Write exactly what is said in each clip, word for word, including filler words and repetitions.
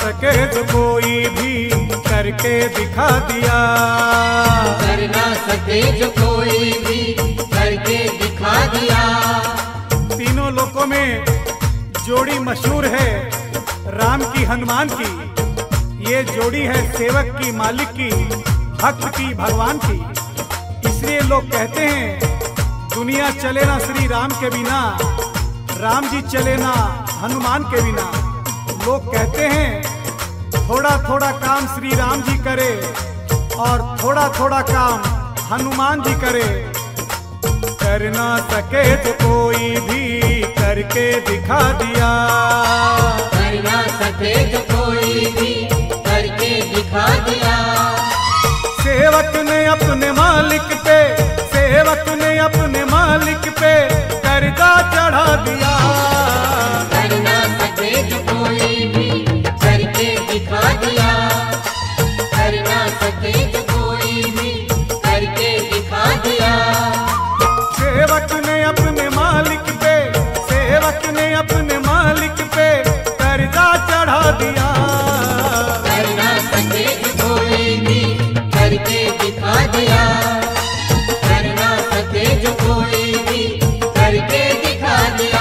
सके जो कोई भी करके दिखा दिया, कर ना सके जो कोई भी करके दिखा दिया। तीनों लोकों में जोड़ी मशहूर है राम की हनुमान की। ये जोड़ी है सेवक की, मालिक की, भक्त की, भगवान की। इसलिए लोग कहते हैं दुनिया चले ना श्री राम के बिना, राम जी चले ना हनुमान के बिना। लोग कहते हैं थोड़ा थोड़ा काम श्री राम जी करे और थोड़ा थोड़ा काम हनुमान जी करे। कर ना सके तो कोई भी करके दिखा दिया, कर ना सके जो कोई भी करके दिखा दिया। सेवक ने अपने मालिक पे, सेवक ने अपने मालिक पे कर्जा चढ़ा दिया। कर ना सके जो कोई भी करके दिखा दिया, कर ना सके जो कोई भी करके दिखा दिया। सेवक ने अपने मालिक पे, सेवक ने अपने मालिक पे कर्जा चढ़ा दिया। कर ना सके जो कोई भी करके दिखा दिया, कर ना सके जो कोई भी करके दिखा दिया।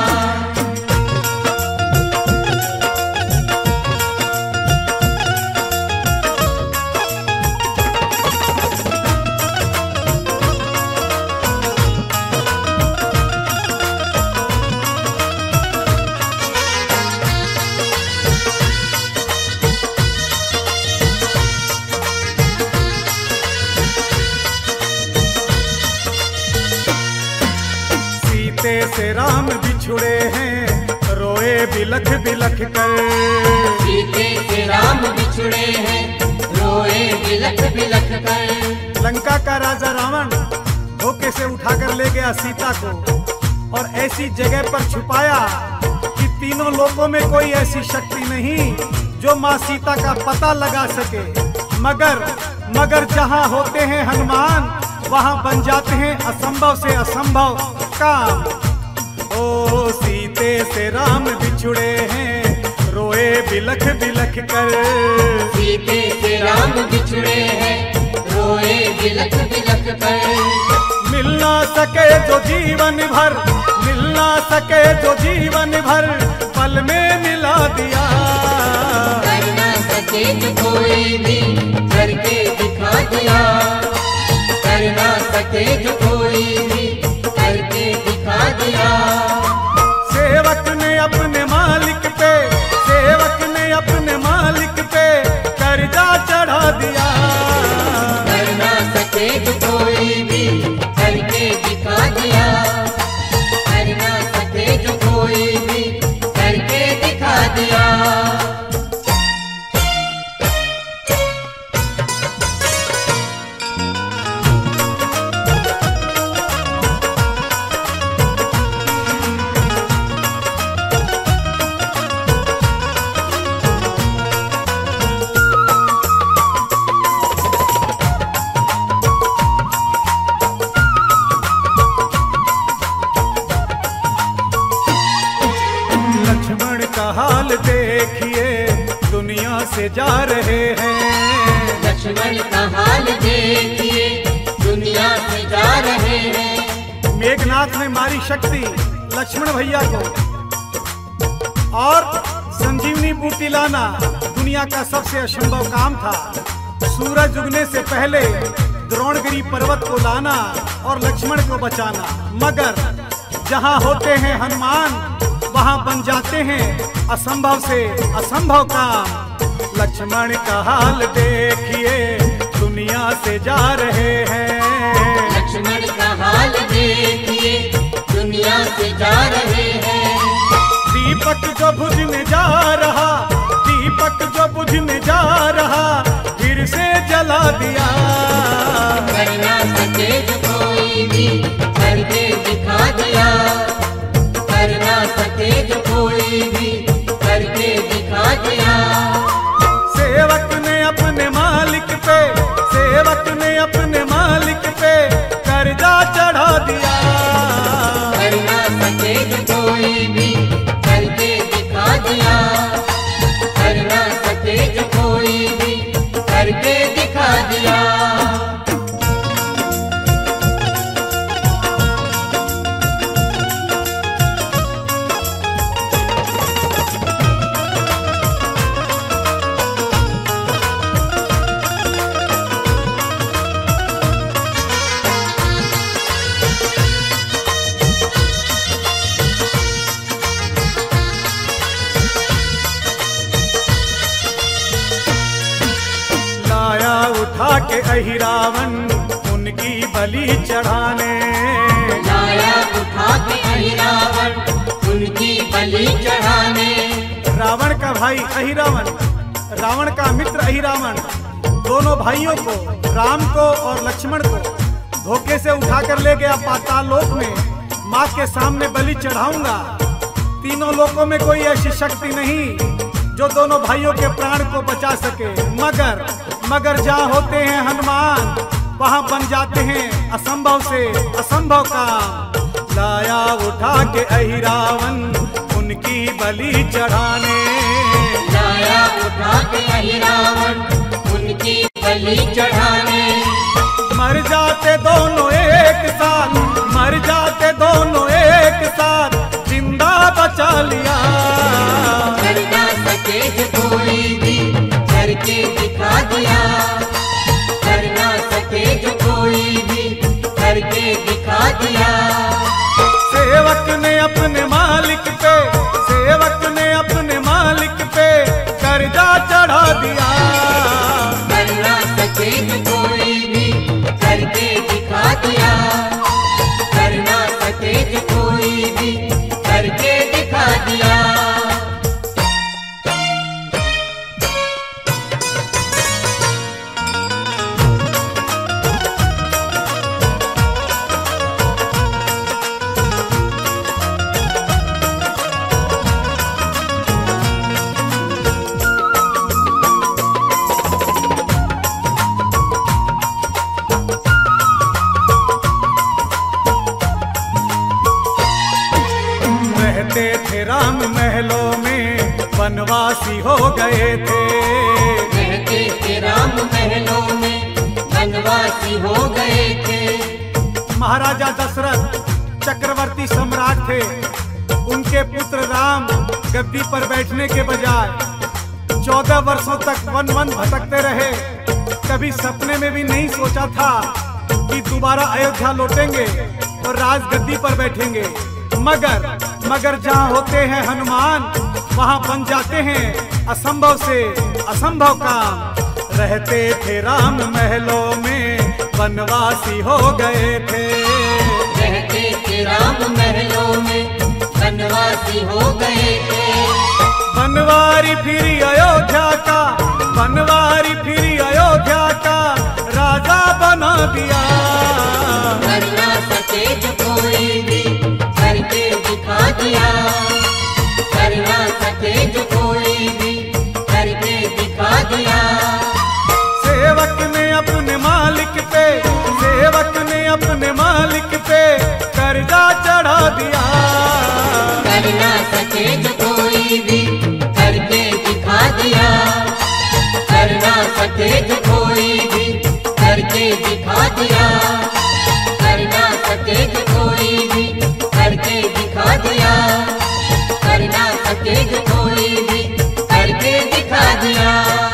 सीते से राम बिछुड़े हैं रोए बिलख बिलख कर, सीते से राम बिछुड़े हैं रोए बिलख बिलख कर। लंका का राजा रावण धोखे से उठाकर ले गया सीता को और ऐसी जगह पर छुपाया कि तीनों लोकों में कोई ऐसी शक्ति नहीं जो माँ सीता का पता लगा सके। मगर मगर जहाँ होते हैं हनुमान वहाँ बन जाते हैं असंभव से असंभव काम। ओ सीते से राम बिछुड़े हैं रोए बिलख बिलख कर, सीते से राम बिछुड़े हैं रोए बिलख बिलख कर। मिल ना सके जो जीवन भर, मिल ना सके जो जीवन भर पल में मिला दिया। कर ना सके जो कोई भी करके दिखा दिया, कर ना सके जो कोई भी करके दिखा दिया। सेवक ने अपने मालिक पे, सेवक ने अपने मालिक पे कर्जा चढ़ा दिया। कर ना सके जो कोई भी करके दिखा दिया, कर ना सके जो कोई भी करके दिखा दिया। लक्ष्मण का हाल देखिए दुनिया से जा रहे हैं, लक्ष्मण का हाल देखिए दुनिया से जा रहे हैं। मेघनाथ ने मारी शक्ति लक्ष्मण भैया को और संजीवनी बूटी लाना दुनिया का सबसे असंभव काम था। सूरज उगने से पहले द्रोणगिरी पर्वत को लाना और लक्ष्मण को बचाना। मगर जहाँ होते हैं हनुमान वहाँ बन जाते हैं असंभव से असंभव काम। लक्ष्मण का हाल देखिए दुनिया से जा रहे हैं, लक्ष्मण का हाल देखिए दुनिया से जा रहे हैं। दीपक जो बुझने जा रहा, दीपक जो बुझने जा रहा फिर से जला दिया। कर ना सके जो कोई भी करके दिखा दिया, कर ना सके जो कोई भी करके दिखा दिया। सेवक ने अपने मालिक पे, सेवक ने अपने मालिक पे कर्जा चढ़ा दिया। कर ना सके जो कोई भी करके दिखा दिया, कर ना करके दिखा दिया। उठा के अहिरावण उनकी बलि चढ़ाने, लाया उठा के अहिरावण उनकी बलि चढ़ाने। रावण का भाई अहिरावण, रावण का मित्र अहिरावण, दोनों भाइयों को, राम को और लक्ष्मण को धोखे से उठाकर ले गया पाताल लोक में। माँ के सामने बलि चढ़ाऊंगा। तीनों लोकों में कोई ऐसी शक्ति नहीं जो दोनों भाइयों के प्राण को बचा सके, मगर मगर जहाँ होते हैं हनुमान वहाँ बन जाते हैं असंभव से असंभव काम। लाया उठा के अहिरावण उनकी बलि चढ़ाने, लाया उठा के अहिरावण उनकी बलि चढ़ाने। मर जाते दोनों एक साथ, मर जाते दोनों एक साथ, जिंदा बचा लिया। कर ना सके जो कोई भी करके दिखा दिया, कर ना सके जो कोई भी करके दिखा दिया। सेवक ने अपने मालिक पे, सेवक ने अपने मालिक पे कर्जा चढ़ा दिया। कर ना सके जो कोई भी करके दिखा दिया, कर ना सके जो कोई भी करके दिखा दिया। राम महलों में वनवासी हो गए थे, रहते थे राम महलों में वनवासी हो गए थे। महाराजा दशरथ चक्रवर्ती सम्राट थे। उनके पुत्र राम गद्दी पर बैठने के बजाय चौदह वर्षों तक वन वन भटकते रहे। कभी सपने में भी नहीं सोचा था कि दोबारा अयोध्या लौटेंगे और राजगद्दी पर बैठेंगे, मगर मगर जहाँ होते हैं हनुमान वहाँ बन जाते हैं असंभव से असंभव काम। रहते थे राम महलों में वनवासी हो गए थे, रहते थे राम महलों में वनवासी हो गए थे। बनवारी फिरी अयोध्या का, बनवारी फिरी अयोध्या का राजा बना दिया। कर ना सके जो कोई भी करके दिखा दिया, कर ना सके जो कोई भी करके दिखा दिया। सेवक ने अपने मालिक पे, सेवक ने अपने मालिक पे कर्जा चढ़ा दिया। कर ना सके जो कोई भी करके दिखा दिया, कर ना सके जो कोई भी करके दिखा दिया, कर ना सके जो कोई भी करके दिखा दिया, कर ना सके जो कोई भी करके दिखा दिया।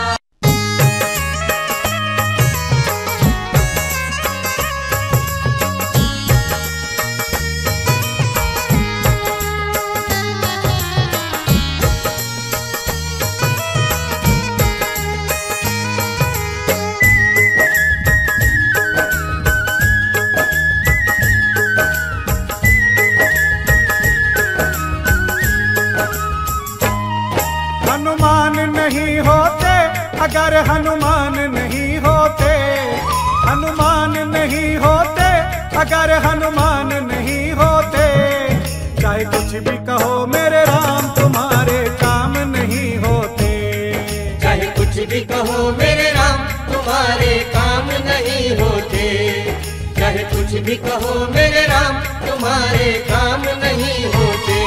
अगर हनुमान नहीं होते, हनुमान नहीं होते, अगर हनुमान नहीं होते, चाहे कुछ भी कहो मेरे राम तुम्हारे काम नहीं होते। चाहे कुछ भी कहो मेरे राम तुम्हारे काम नहीं होते, चाहे कुछ भी कहो मेरे राम तुम्हारे काम नहीं होते।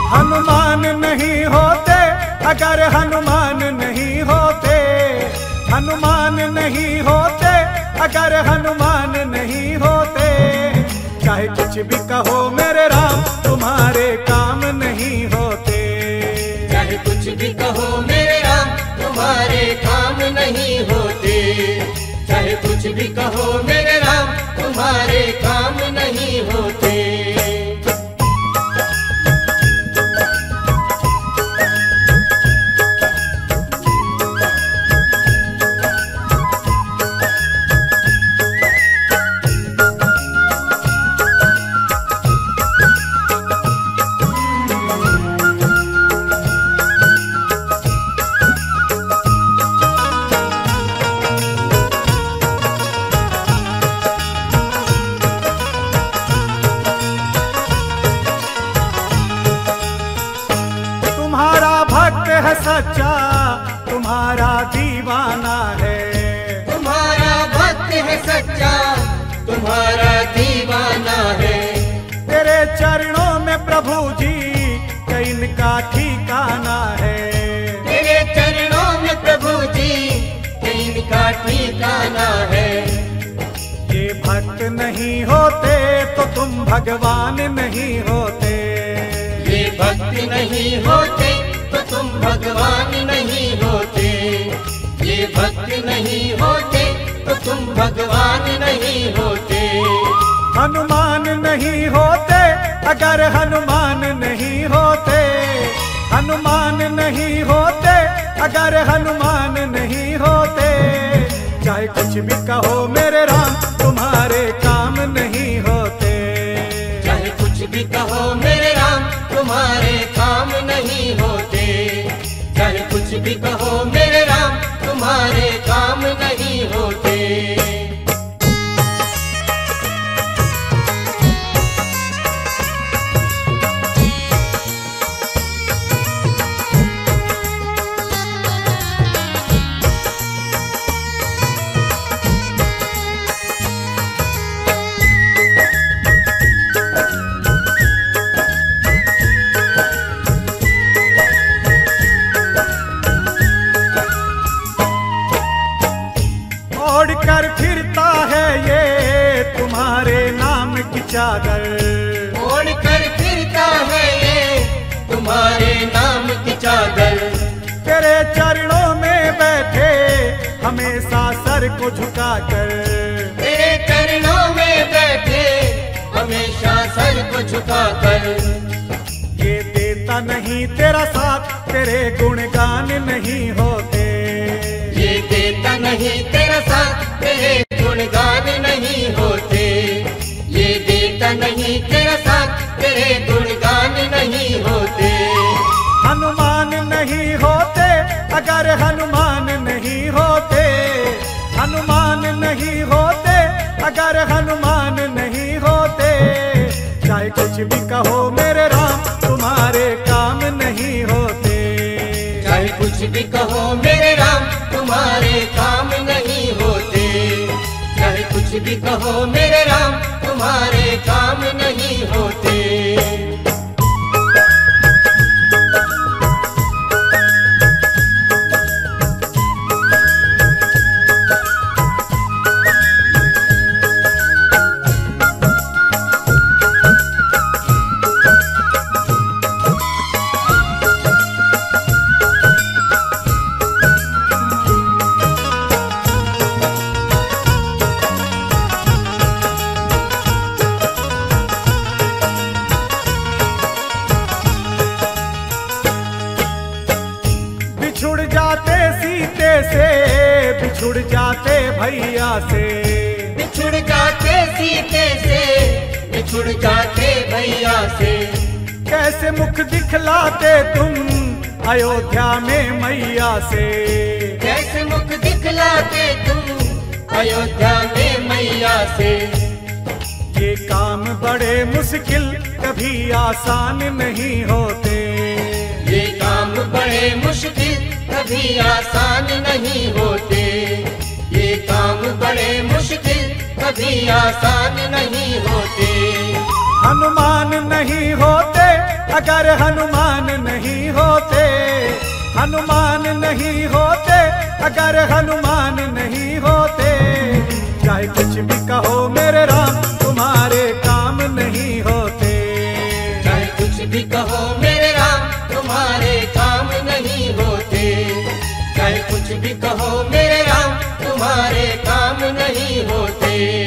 हनुमान नहीं होते, अगर हनुमान नहीं होते, हनुमान नहीं होते अगर हनुमान नहीं होते। चाहे कुछ भी कहो मेरे राम तुम्हारे काम नहीं होते। चाहे कुछ भी कहो मेरे राम तुम्हारे काम नहीं होते। चाहे कुछ भी कहो मेरे राम तुम्हारे काम नहीं होते। है सच्चा तुम्हारा दीवाना है। तुम्हारा भक्त है सच्चा तुम्हारा दीवाना है। तेरे चरणों में प्रभु जी इनका ठिकाना है। तेरे चरणों में प्रभु जी इनका ठिकाना है। ये भक्त नहीं होते तो तुम भगवान नहीं होते। ये भक्त नहीं होते तो तुम भगवान नहीं होते। ये भक्त नहीं होते तो तुम भगवान नहीं होते। हनुमान नहीं होते अगर हनुमान नहीं होते। हनुमान नहीं होते अगर हनुमान नहीं होते। चाहे कुछ भी कहो मेरे राम तुम्हारे काम नहीं होते। चाहे कुछ भी कहो मेरे राम तुम्हारे काम नहीं होते। चाहे कुछ भी कहो मेरे राम तुम्हारे काम नहीं होते। कर फिरता है ये तुम्हारे नाम की चादर। ओढ़ कर फिरता है ये तुम्हारे नाम की चादर। तेरे चरणों में बैठे हमेशा सर को झुका कर। तेरे चरणों में बैठे हमेशा सर को झुका कर। ये देता नहीं तेरा साथ तेरे गुणगान नहीं होते। ये देता नहीं तेरा साथ तेरे गुणगान नहीं होते। ये देता नहीं तेरा साथ तेरे गुणगान नहीं होते। हनुमान नहीं होते अगर हनुमान नहीं होते। हनुमान नहीं होते अगर हनुमान नहीं होते। चाहे कुछ भी कहो मेरे राम तुम्हारे काम नहीं होते। चाहे कुछ भी कहो मेरे राम तुम्हारे काम नहीं होते। चाहे कुछ भी कहो मेरे राम तुम्हारे काम नहीं होते। बिछुड़ जाते सीते से बिछुड़ जाते भैया से। बिछुड़ जाते सीते से बिछुड़ जाते भैया से। कैसे मुख दिखलाते तुम अयोध्या में मैया से। कैसे मुख दिखलाते तुम अयोध्या में मैया से। ये काम बड़े मुश्किल कभी आसान नहीं होते। ये काम बड़े मुश्किल कभी आसान नहीं होते। ये काम बड़े मुश्किल कभी आसान नहीं होते। हनुमान नहीं होते अगर हनुमान नहीं होते। हनुमान नहीं होते, अगर हनुमान नहीं होते, चाहे कुछ भी कहो मेरे राम तुम्हारे काम नहीं होते। चाहे कुछ भी कहो मेरे राम तुम्हारे काम नहीं होते। चाहे कुछ भी कहो मेरे राम तुम्हारे काम नहीं होते।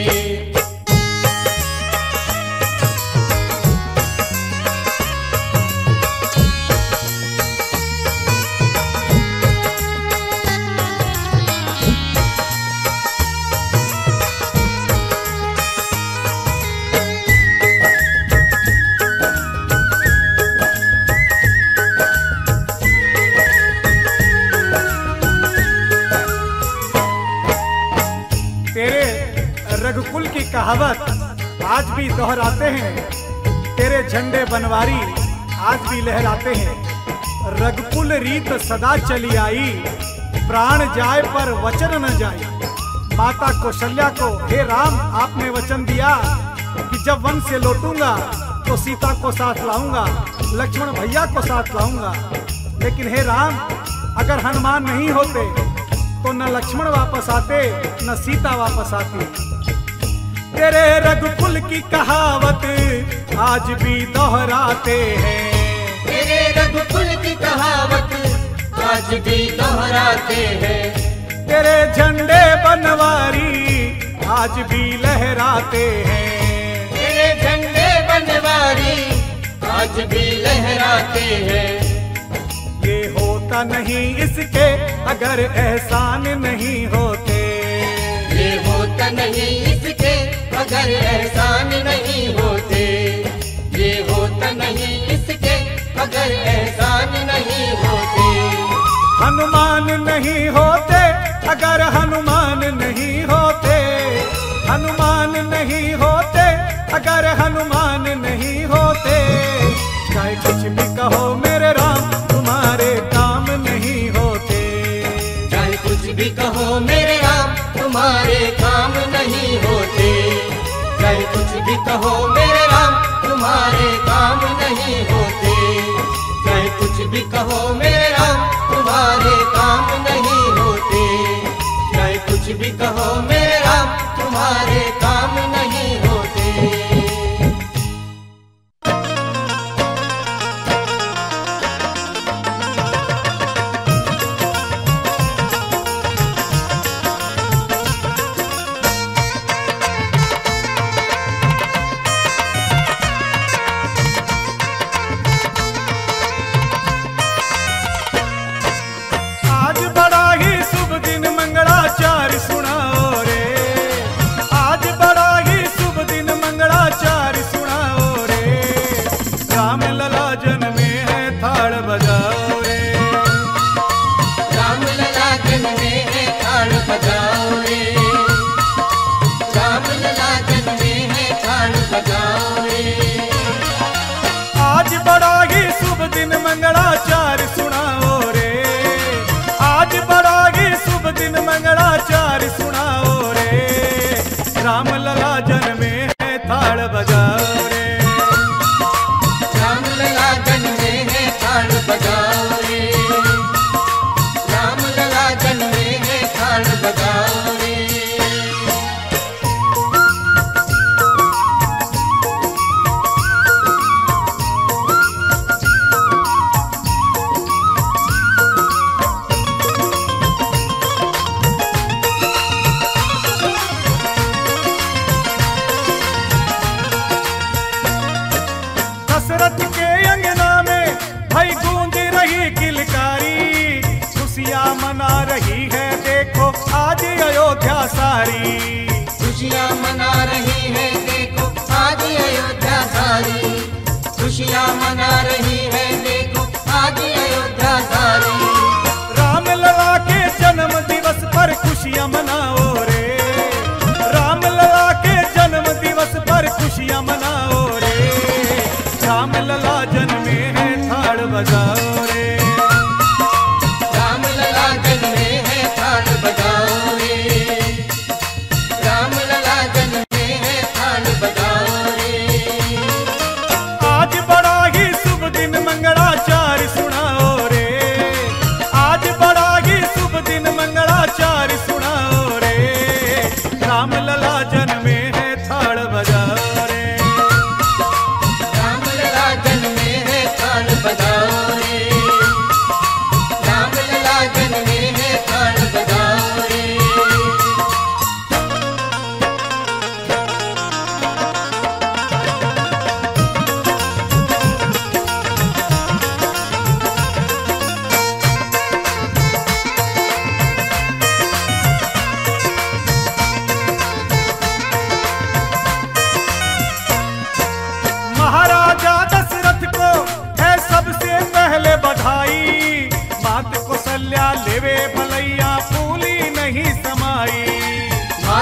रघुकुल की कहावत आज भी दोहराते हैं, तेरे झंडे बनवारी आज भी लहराते हैं। रघुकुल रीत सदा चली आई, प्राण जाए पर वचन न जाए। माता कौशल्या को हे राम आपने वचन दिया कि जब वन से लौटूंगा तो सीता को साथ लाऊंगा, लक्ष्मण भैया को साथ लाऊंगा। लेकिन हे राम अगर हनुमान नहीं होते तो न लक्ष्मण वापस आते न सीता वापस आती। तेरे रघुकुल की कहावत आज भी दोहराते हैं। तेरे रघुकुल की कहावत आज भी दोहराते हैं। तेरे झंडे बनवारी आज भी लहराते हैं। तेरे झंडे बनवारी आज भी लहराते हैं। ये होता नहीं इसके अगर एहसान नहीं होते। ये होता नहीं इसके अगर एहसान नहीं होते। ये होता नहीं इसके अगर एहसान नहीं होते। हनुमान नहीं होते अगर हनुमान नहीं होते। हनुमान नहीं होते अगर हनुमान नहीं होते। चाहे कुछ भी कहो मेरे राम तुम्हारे काम नहीं होते। चाहे कुछ भी कहो मेरे राम तुम्हारे काम नहीं होते। चाहे कुछ भी कहो मेरे राम तुम्हारे काम नहीं होते। चाहे कुछ भी कहो मेरे राम तुम्हारे काम नहीं होते। चाहे कुछ भी कहो मेरे राम तुम्हारे काम नहीं होते। आज बड़ा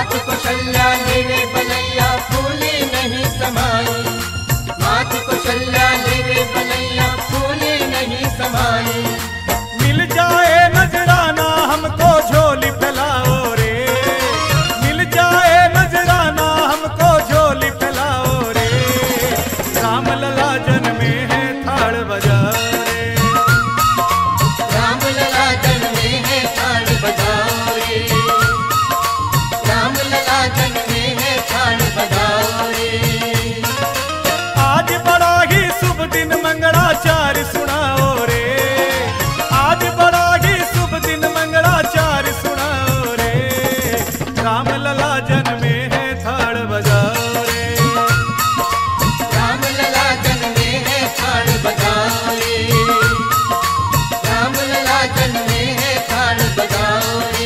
मात कौशल्या लेवे बलैया फूले नहीं समाई, मात कौशल्या लेवे बलैया फूले नहीं समाई। मिल जाए नजराना हमको झोली फैलाओ रे, मिल जाए नजराना हमको झोली फैलाओ रे, राम लला जन्मे हैं थाड़ बजाओ रे, राम लला जन्मे हैं थाड़ बजाओ रे, राम लला जन्मे हैं थाड़ बजाओ रे। आज बड़ा ही शुभ दिन मंगलाचार सुनाओ रे, आज बड़ा ही शुभ दिन मंगलाचार सुनाओ रे, राम लला जन्मे हैं थाड़ बजाओ रे, राम लला जन्मे हैं थाड़ बजाओ रे, राम लला जन्मे हैं थाड़ बजाओ रे।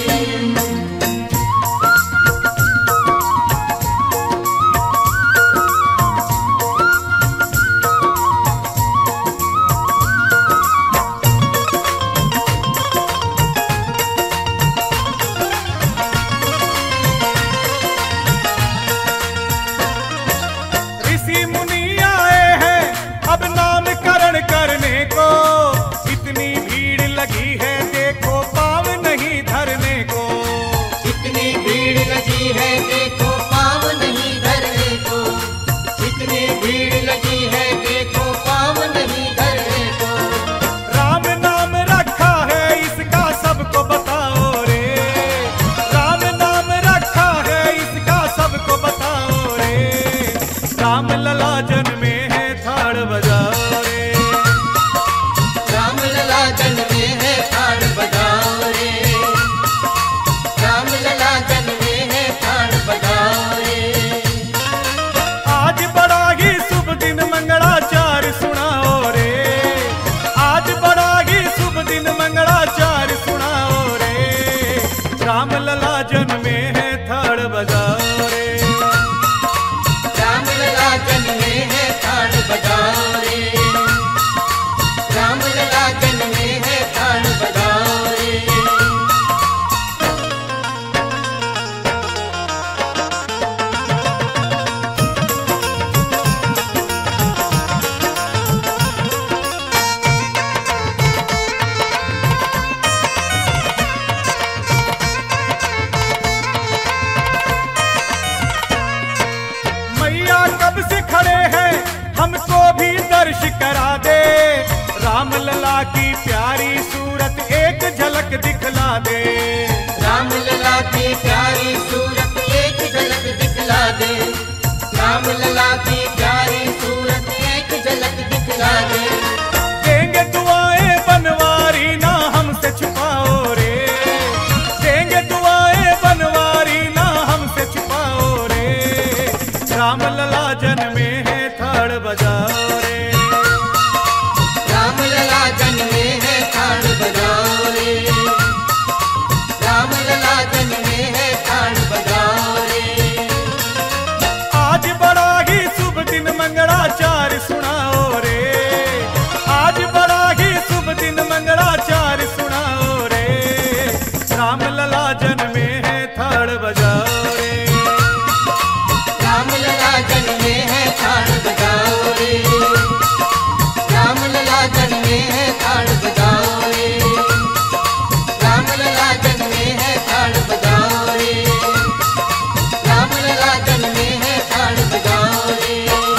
ऋषि मुनि आए हैं अब नामकरण करने को, इतनी भीड़ लगी है देखो पाँव नहीं धरने को, इतनी भीड़ लगी है देखो पाँव नहीं धरने को, इतनी भीड़ लगी है देखो पाँव नहीं धरने को। राम नाम रखा है इसका सबको बताओ रे, राम नाम रखा है इसका सबको बताओ रे, राम लला जन्मे हैं थाड़ बजाओ रे, राम लला जन्मे हैं थाड़ बजाओ रे, राम लला जन्मे हैं थाड़ बजाओ रे। आज बड़ा ही शुभ दिन मंगलाचार सुनाओ रे, आज बड़ा ही शुभ दिन मंगलाचार सुनाओ रे, राम लला जन्मे हैं थाड़ बजाओ रे, राम लला जन्मे हैं थाड़ बजाओ रे, राम लला जन्मे हैं थाड़ बजाओ रे। मैया कब से खड़े हैं हमको भी दर्श करा दे, राम लला की प्यारी सूरत एक झलक दिखला दे, राम लला की प्यारी सूरत एक झलक दिखला दे, राम लला की प्यारी सूरत एक झलक दिखला दे। देंगे दुआएं बनवारी ना हमसे छुपाओ रे, देंगे दुआएं बनवारी ना हमसे छुपाओ रे, राम लला जन्मे हैं थाड़ बजाओ रे, राम लला जन्मे हैं थाड़ बजाओ रे, राम लला जन्मे हैं थाड़ बजाओ रे। आज बड़ा ही शुभ दिन मंगलाचार सुनाओ रे, आज बड़ा ही शुभ दिन मंगलाचार सुनाओ रे, राम लला जन्मे हैं थाड़ बजाओ रे, राम लला जन्मे हैं थाड़ बजाओ रे, राम लला जन्मे हैं थाड़ बजाओ रे, राम लला जन्मे हैं थाड़ बजाओ रे, राम लला जन्मे हैं थाड़ बजाओ रे।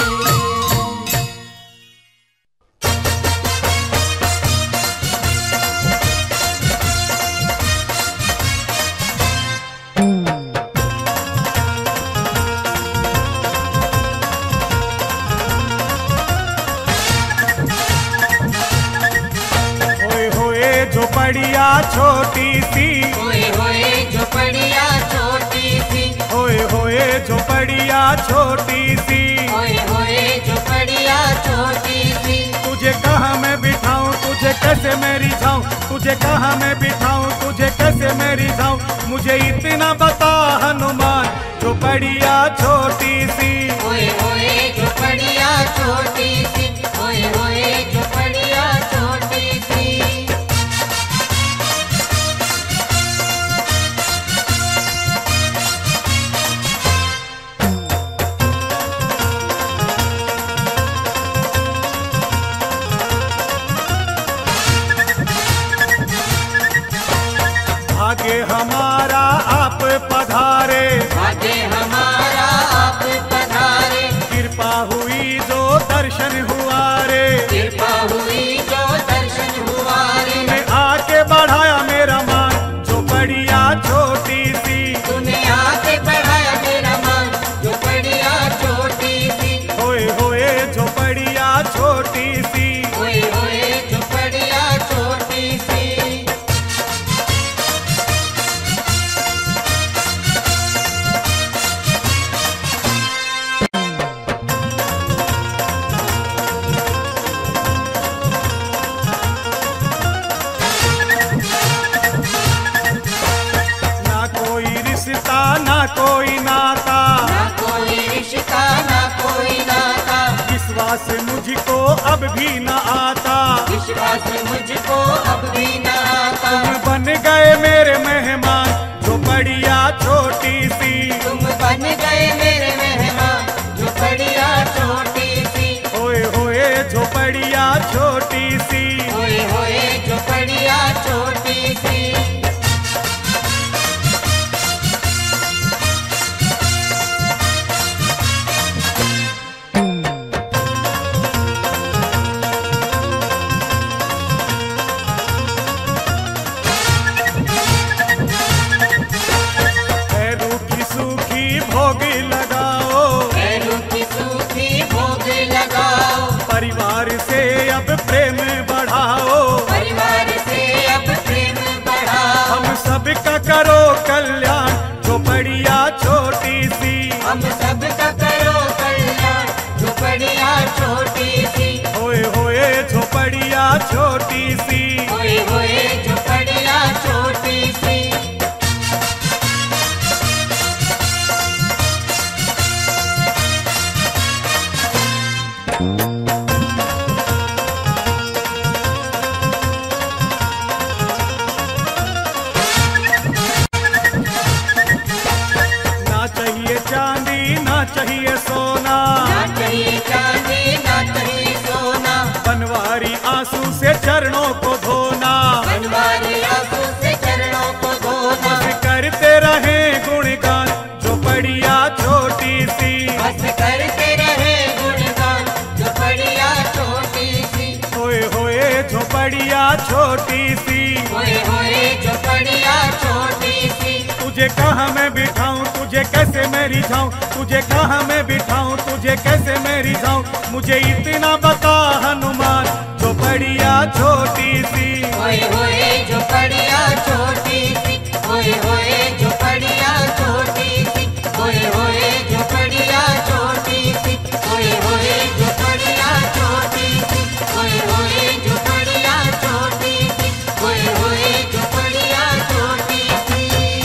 होए होए झोपड़िया छोटी सी, होए होए झोपड़िया छोटी सी, होए होए झोपड़िया छोटी सी, होए होए झोपड़िया छोटी सी। तुझे कहाँ मैं बिठाऊं तुझे कैसे मैं रिझाऊं, तुझे कहाँ मैं बिठाऊं तुझे कैसे मैं रिझाऊं, मुझे इतना बता हनुमान झोपड़िया छोटी सी, होए होए झोपड़िया छोटी सी, होए होए झोपड़िया छोटी सी। रिश्ता ना कोई नाता, ना कोई रिश्ता ना कोई नाता, विश्वास मुझको अब भी न आता, विश्वास मुझको अब भी न आता। तुम बन गए मेरे मेहमान झोपड़िया छोटी सी, तुम बन गए मेरे मेहमान झोपड़िया छोटी सी, होए होए झोपड़िया छोटी सी। होए होए झोपड़िया छोटी सी। भोग लगाओ, रूखी सूखी भोग लगाओ, परिवार से अब प्रेम बढ़ाओ, परिवार से अब प्रेम बढ़ाओ। हम सबका करो कल्याण झोपड़िया छोटी सी, हम सबका करो कल्याण झोपड़िया छोटी सी, होए होए झोपड़िया छोटी सी। होए होए झोपड़िया छोटी सी। ना चाहिए चांदी ना चाहिए सोना, ना चाहिए चांदी ना चाहिए सोना, बनवारी आंसू से चरणों को धोना, बनवारी आंसू से चरणों को धोना, बस करते रहे गुणगान झोपड़िया छोटी सी, बस करते रहे गुणगान झोपड़िया छोटी सी, होए होए झोपड़िया छोटी सी। होए होए झोपड़िया छोटी सी। तुझे कहाँ मैं बिठाऊं तुझे कैसे मैं रिझाऊं, तुझे कहाँ मैं बिठाऊं तुझे कैसे मैं रिझाऊं, मुझे इतना बता हनुमान झोपड़िया छोटी सी। होए होए झोपड़िया छोटी सी, होए होए झोपड़िया छोटी सी, होए होए झोपड़िया छोटी सी, होए होए झोपड़िया छोटी सी, होए होए झोपड़िया छोटी सी, होए होए झोपड़िया छोटी सी।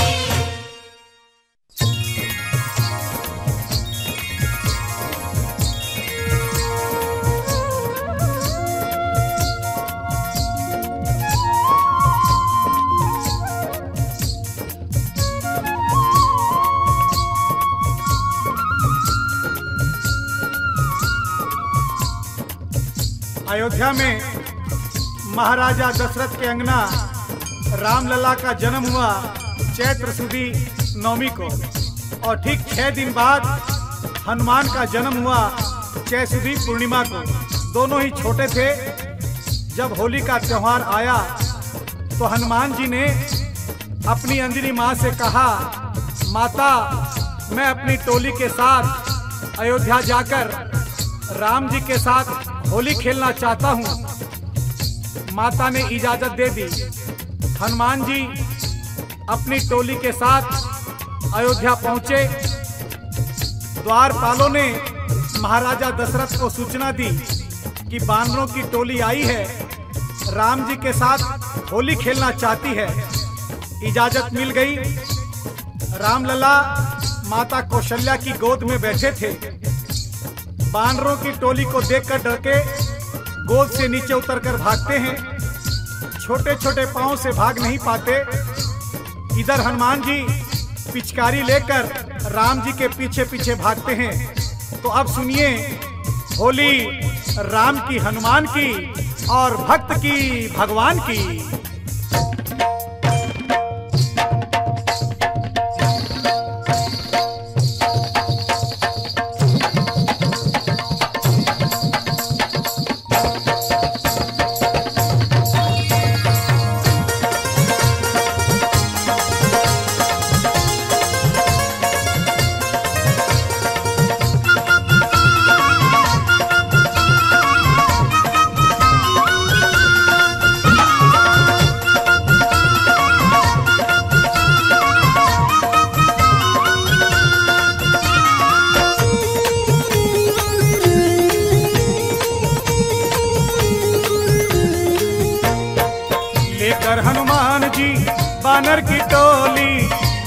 अयोध्या में महाराजा दशरथ के अंगना रामलला का जन्म हुआ चैत्र सुदी नवमी को, और ठीक छह दिन बाद हनुमान का जन्म हुआ चैत्र सुदी पूर्णिमा को। दोनों ही छोटे थे। जब होली का त्योहार आया तो हनुमान जी ने अपनी अंजनी माँ से कहा, माता मैं अपनी टोली के साथ अयोध्या जाकर राम जी के साथ होली खेलना चाहता हूँ। माता ने इजाजत दे दी। हनुमान जी अपनी टोली के साथ अयोध्या पहुंचे। द्वारपालों ने महाराजा दशरथ को सूचना दी कि बानरों की टोली आई है, राम जी के साथ होली खेलना चाहती है। इजाजत मिल गई। रामलला माता कौशल्या की गोद में बैठे थे। बानरों की टोली को देखकर डर के गोद से नीचे उतरकर भागते हैं। छोटे छोटे पांव से भाग नहीं पाते। इधर हनुमान जी पिचकारी लेकर राम जी के पीछे पीछे भागते हैं। तो अब सुनिए होली राम की, हनुमान की और भक्त की, भगवान की।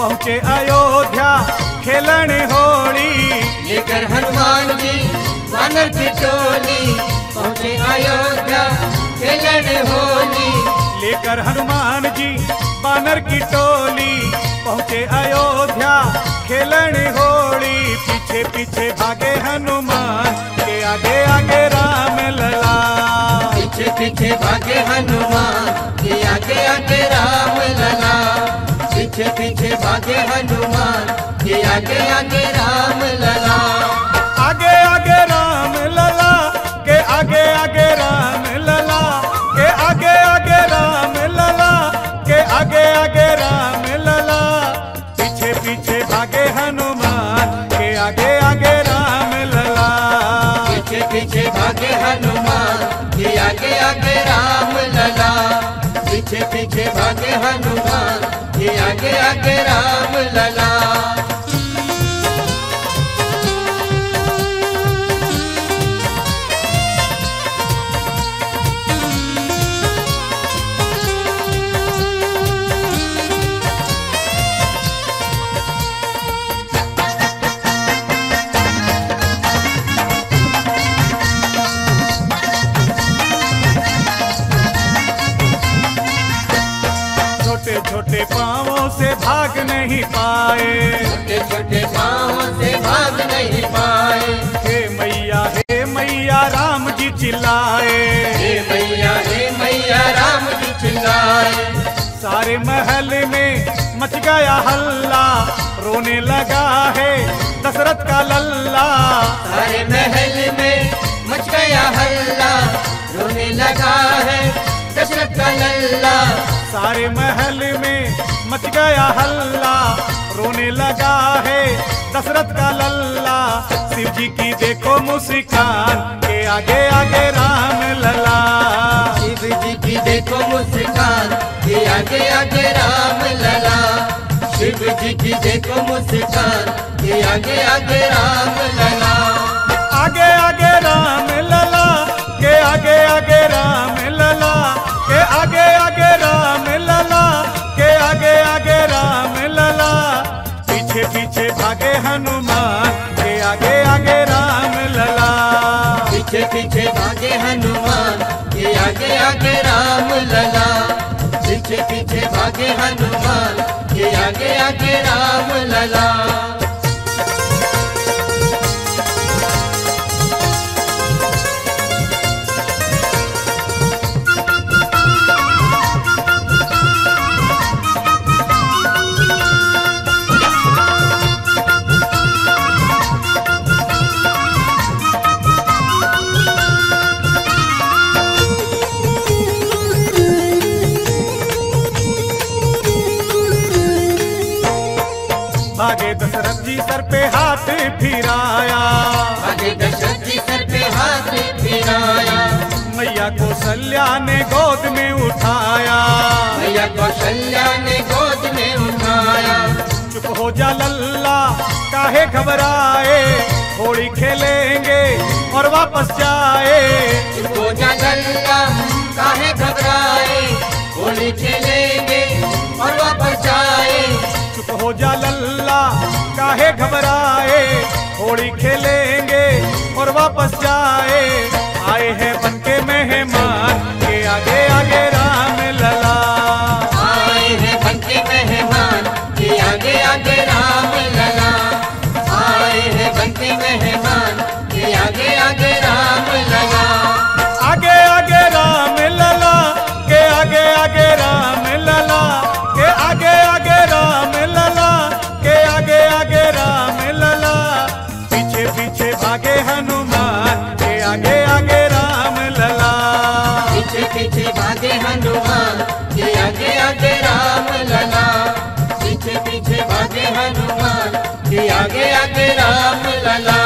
पहुँचे अयोध्या खेलन होली। लेकर हनुमान जी वानर की टोली पहुँचे अयोध्या खेलन होली। लेकर हनुमान जी बानर की टोली पहुँचे अयोध्या खेलन होली। पीछे पीछे भागे हनुमान के आगे आगे राम लला। पीछे पीछे भागे हनुमान के आगे आगे राम लला। पीछे पीछे भागे हनुमान के आगे आगे राम लला। आगे आगे राम लला के आगे आगे राम लला के आगे आगे राम लला के आगे आगे राम लला। पीछे पीछे भागे हनुमान के आगे आगे राम लला। पीछे पीछे भागे हनुमान के आगे आगे राम लला। पीछे पीछे भागे हनुमान के आगे आगे राम लला। छोटे छोटे पाँवों से भाग नहीं पाए। छोटे छोटे पाँव से भाग नहीं पाए। हे मैया हे मैया राम जी चिल्लाए। हे मैया हे मैया राम जी चिल्लाए। सारे महल में मच गया हल्ला रोने लगा है दशरथ का लल्ला। सारे महल में मच गया हल्ला रोने लगा है दशरथ का लल्ला। सारे महल में मच गया हल्ला रोने लगा है दशरथ का लल्ला। शिव जी की देखो मुस्कान के आगे आगे राम लला। शिव जी की देखो मुस्कान के आगे आगे राम लला। शिव जी की देखो मुस्कान के आगे आगे राम लला। आगे आगे राम लला के आगे आगे राम लला के आगे आगे राम लला के आगे आगे राम लला। पीछे पीछे भागे हनुमान के आगे आगे राम लला। पीछे पीछे भागे हनुमान के आगे आगे राम लला। पीछे पीछे भागे हनुमान के आगे आगे राम लला। भागे दशरथ जी सर पे हाथ फिराया। भागे दशरथ जी सर पे हाथ फिराया। मैया कौशल्या ने गोद में उठाया। मैया कौशल्या ने गोद में उठाया। चुप हो जा लल्ला काहे घबराए होली खेलेंगे और वापस जाए। चुप हो जा लल्ला काहे घबराए होली खेलेंगे और वापस जाए। चुप हो जा लल्ला काहे घबराए होली खेलेंगे और वापस जाए। आए हैं बनके मेहमान के आगे आगे राम लला। आए हैं बनके मेहमान के आगे आगे राम लला। आए हैं बनके मेहमान के आगे आगे राम लला। आगे आगे राम लला के आगे आगे राम लला के आगे आगे राम लला के आगे आगे राम लला। पीछे पीछे भागे हनुमान के आगे आगे राम लला। पीछे पीछे भागे हनुमान के आगे आगे राम लला। पीछे पीछे भागे हनुमान के आगे आगे राम लला।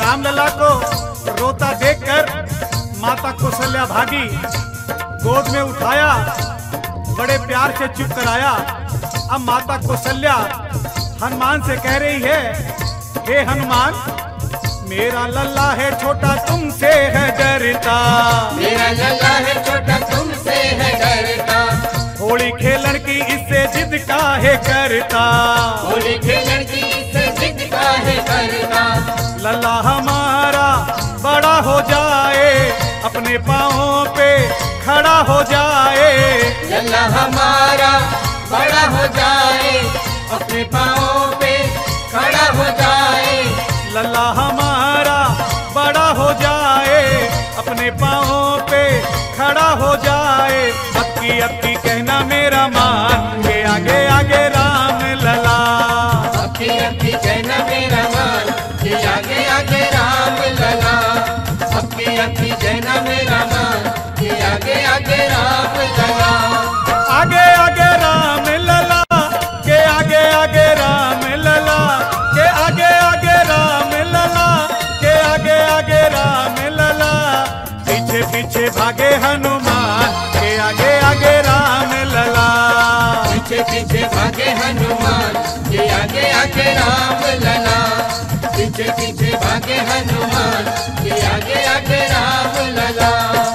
रामलला को रोता देखकर माता कौशल्या भागी, गोद में उठाया, बड़े प्यार से चुप कराया। अब माता कौशल्या हनुमान से कह रही है, हे हनुमान, मेरा लल्ला है छोटा तुमसे है डरता, मेरा लल्ला है छोटा तुमसे है डरता, होली खेलन की इससे जिद काहे करता, होली खेलन की इससे जिद काहे करता। लल्ला हमारा बड़ा हो जाए, अपने पाँवों पे खड़ा हो जाए, लल्ला हमारा बड़ा हो जाए, अपने पाँवों पे खड़ा हो जाए, लल्ला हमारा बड़ा हो जाए, अपने पाँवों पे खड़ा हो जाए। अब की अब की कहना मेरा मान के आगे आगे राम लला, अभी अभी कहना मेरा मान के आगे आगे राम लला, अभी अभी कहना मेरा मान के आगे आगे राम लला, आगे आगे राम लला के आगे आगे राम लला के आगे आगे राम लला के आगे आगे राम लला, पीछे पीछे भागे हनुमान के आगे आगे राम लला, पीछे पीछे भागे हनुमान के आगे आगे राम लला, पीछे पीछे भागे हनुमान के आगे आगे राम लला।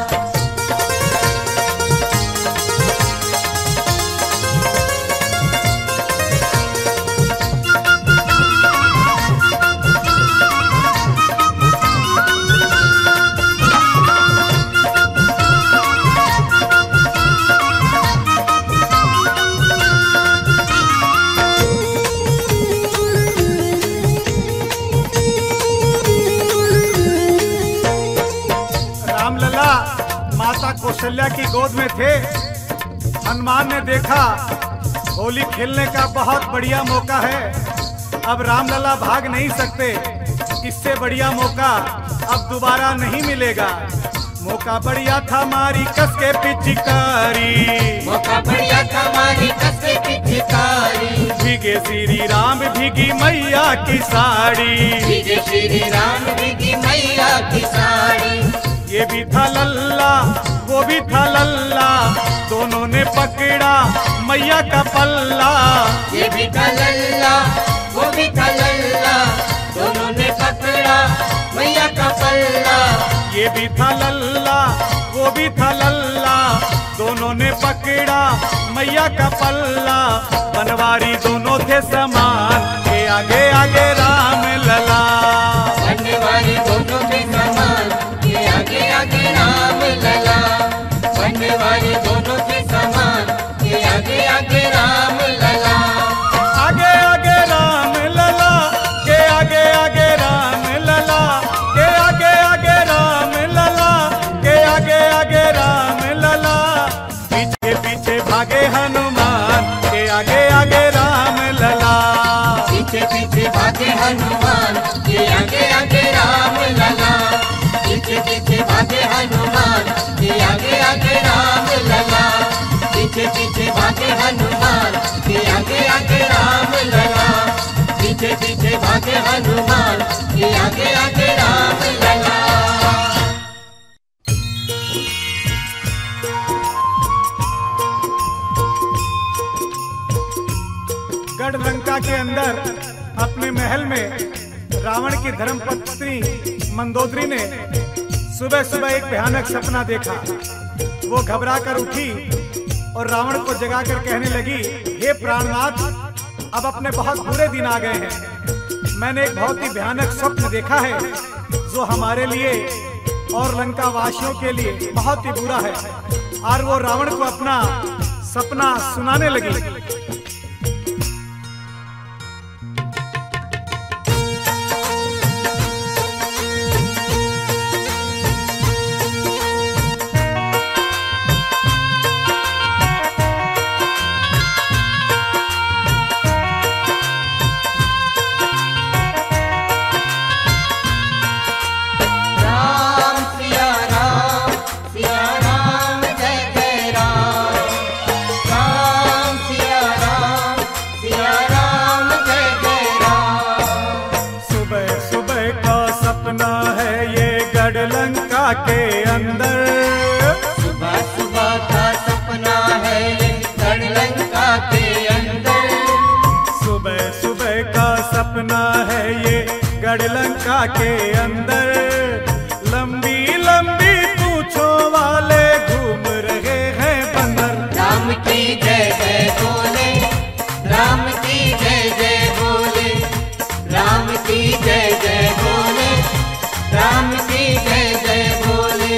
कौशल्या की गोद में थे। हनुमान ने देखा होली खेलने का बहुत बढ़िया मौका है, अब रामलला भाग नहीं सकते, इससे बढ़िया मौका अब दोबारा नहीं मिलेगा। मौका बढ़िया था मारी कस के पिचकारी, मौका बढ़िया था मारी कस के पिचकारी, भीगे श्री राम भीगी मैया की साड़ी, भीगे श्री राम भीगी मैया की साड़ी। ये भी था लल्ला वो भी था लल्ला, दोनों ने पकड़ा मैया का पल्ला, ये भी था लल्ला वो भी था लल्ला, दोनों ने पकड़ा मैया का पल्ला। ये भी था लल्ला वो भी था लल्ला, दोनों ने पकड़ा मैया का पल्ला, बनवारी दोनों थे समान के आगे आगे राम लला, बनवारी दोनों थे समान के आगे आगे राम लला, बनवारी दोनों थे समान के आगे आगे राम लला, आगे आगे राम लला के आगे आगे राम लला के आगे आगे राम लला के आगे आगे राम लला, पीछे पीछे भागे हनुमान के आगे आगे राम लला, पीछे पीछे भागे हनुमान के आगे आगे राम लला, पीछे पीछे भागे हनुमान के आगे आगे राम लला, पीछे पीछे भागे हनुमान के आगे आगे राम लला, पीछे पीछे भागे हनुमान के आगे आगे राम लला। गढ़ लंका के अंदर अपने महल में रावण की धर्मपत्नी मंदोदरी ने सुबह सुबह एक भयानक सपना देखा। वो घबरा कर उठी और रावण को जगाकर कहने लगी, हे प्राणनाथ, अब अपने बहुत बुरे दिन आ गए हैं। मैंने एक बहुत ही भयानक स्वप्न देखा है जो हमारे लिए और लंका वासियों के लिए बहुत ही बुरा है। और वो रावण को अपना सपना सुनाने लगी। राम सिया राम के अंदर। सुबह सुबह का सपना है ये गढ़ लंका के अंदर। सुबह सुबह का सपना है ये गढ़ लंका के अंदर। लंबी लंबी पूंछों वाले घूम रहे हैं बंदर। राम की जय जय बोले, राम की जय जय बोले, राम की जय जय बोले, राम की जय जय बोले।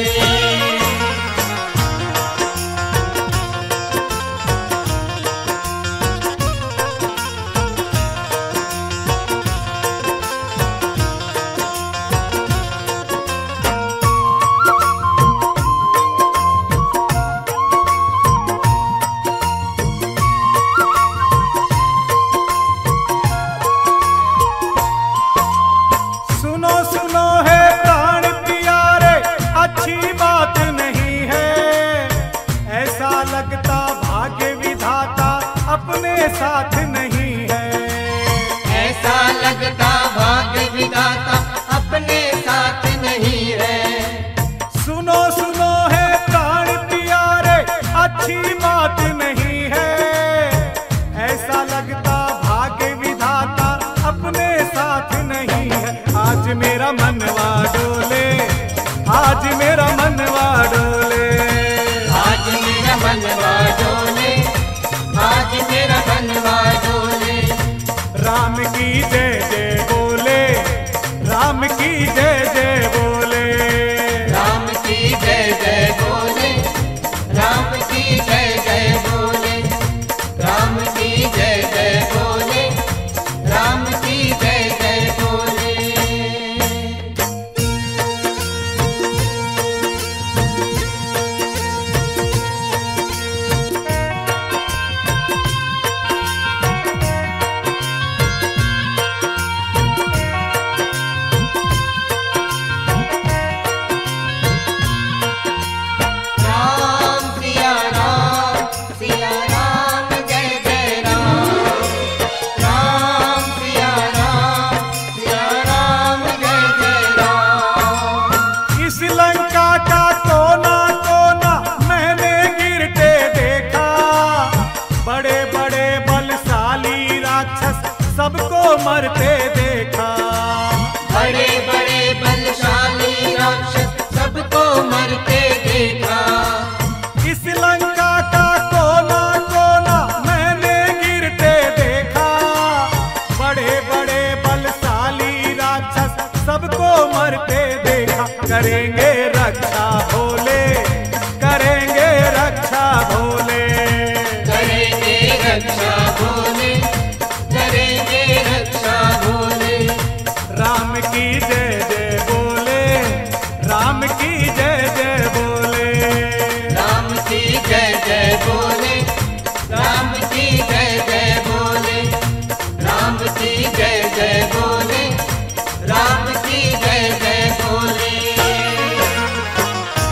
सुनो सुनो है प्राण प्यारे, अच्छी बात नहीं है। ऐसा लगता भाग्य विधाता अपने साथ नहीं है। ऐसा लगता भाग्य विधाता अपने साथ नहीं है। सुनो सुनो है प्राण प्यारे, अच्छी बात नहीं है। ऐसा लगता भाग्य विधाता अपने साथ नहीं है। आज मेरा मनवा डोले, आज मेरा मनवा डोले। आज मेरा मनवा डोले, आज मेरा मनवा डोले। राम की जय जय बोले, राम की जय जय बोले। राम की जय जय बोले, राम की जय जय बोले, राम की जय जय बोले, राम की जय जय बोले। राम सिया राम, सिया राम जय जय राम। राम सिया राम, सिया राम जय जय राम। इस लंका का कोना कोना मैंने गिरते देखा। बड़े बड़े बलशाली राक्षस सबको मरते देखा। बड़े बड़े बलशाली राक्षस सबको मरते देखा। इस लंका का कोना कोना मैंने गिरते देखा। बड़े बड़े बलशाली राक्षस सबको मरते देखा। करेंगे रक्षा भोले, करेंगे रक्षा भोले। करेंगे रक्षा भोले, करेंगे रक्षा भोले। राम की जय जय बोले, राम की जय जय बोले। राम की जय जय बोले, राम की जय जय बोले, राम की जय जय बोले, राम की जय जय बोले।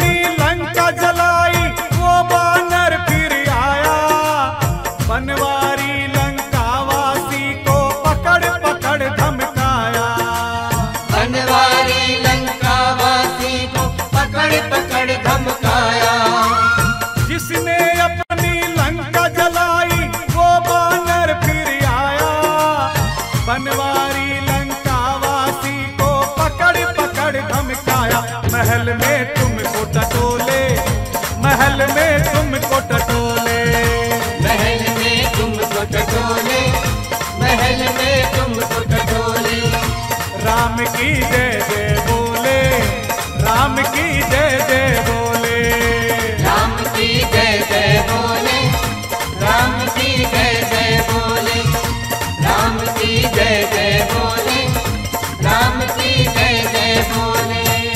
अपनी लंका जलाई वो बानर फिर आया, बनवारी लंकावासी को पकड़ पकड़ धमकाया। बनवारी लंकावासी को पकड़ पकड़ धमकाया। जिसने अपनी लंका जलाई वो बानर फिर आया, बनवारी लंकावासी को पकड़ पकड़ धमकाया। महल में तुमको टटोले, महल में तुमको टटोले, महल में तुमको टटोले, महल में तुमको टटोले। राम की जय जय बोले, राम की जय जय बोले, राम की जय जय बोले, राम की जय जय बोले, राम की जय जय बोले, राम की जय जय बोले।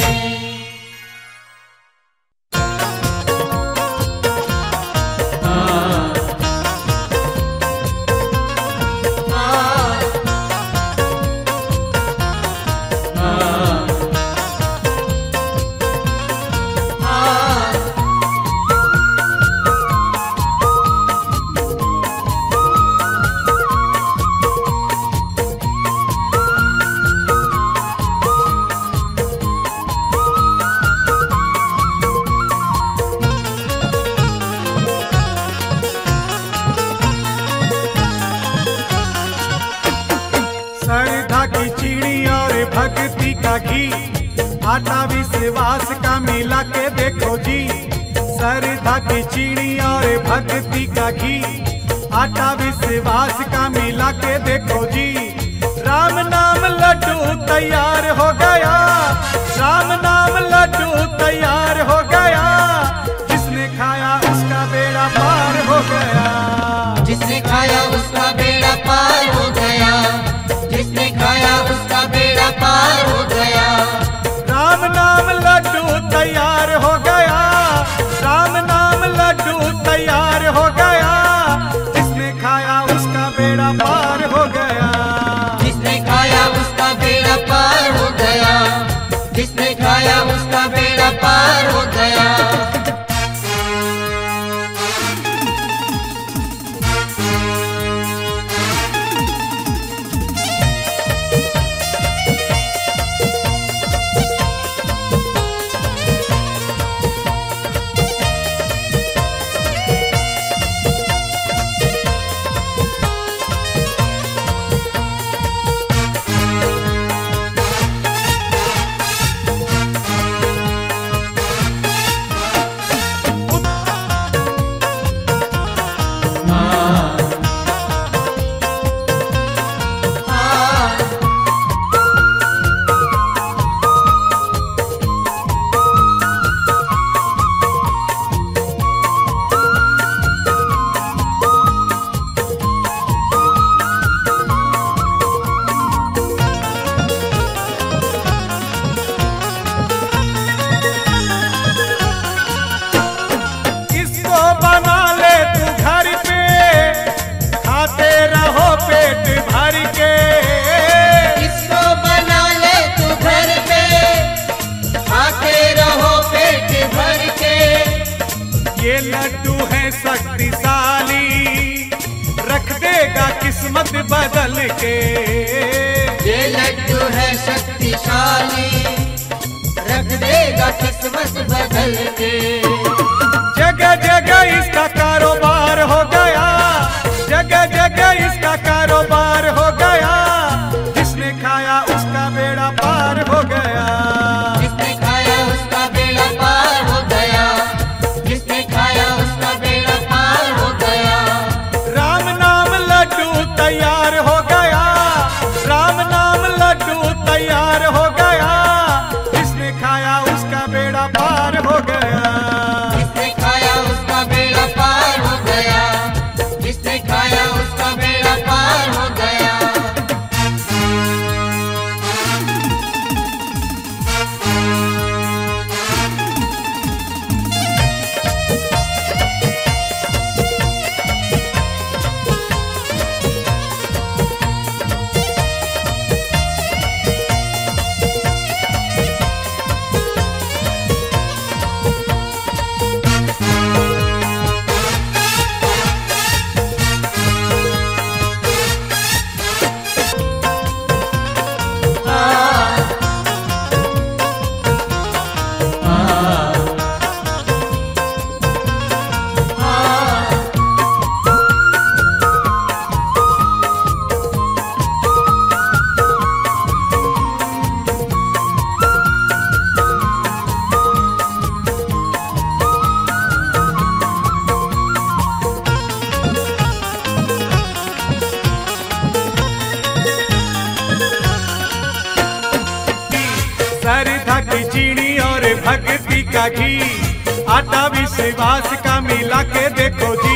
श्रद्धा की चीनी और भक्ति का घी, आटा विश्वास का मिला के देखो जी। श्रद्धा की चीनी और भक्ति का घी, आटा विश्वास का मिला के देखो जी। राम नाम लड्डू तैयार हो गया, राम नाम लड्डू तैयार हो गया। जिसने खाया उसका बेड़ा पार हो गया, जिसने खाया उसका बेड़ा पार हो गया, जिसने खाया उसका बेड़ा पार हो गया। राम नाम लड्डू तैयार हो गया, राम नाम लड्डू तैयार हो गया। जिसने खाया उसका बेड़ा पार हो गया, जिसने खाया उसका बेड़ा पार हो गया, जिसने खाया उसका बेड़ा पार हो गया। ये लड्डू है शक्तिशाली, रख देगा किस्मत बदल के। ये लड्डू है शक्तिशाली, रख देगा किस्मत बदल के। जगह जगह इसका कारोबार हो गया, जगह जगह इसका कारोबार हो गया। जिसने खाया उसका बेड़ा पार हो गया, जिसने खाया उसका बेड़ा पार हो गया, जिसने खाया उसका बेड़ा पार हो गया। राम नाम लड्डू तैयार हो गया, राम नाम लड्डू तैयार हो गया। जिसने खाया उसका बेड़ा पार हो गया, जिसने खाया उसका बेड़ा पार हो गया, जिसने खाया उसका बेड़ा पार हो गया। की चीनी और भक्ति का घी, आटा विश्वास का मिला के देखो जी।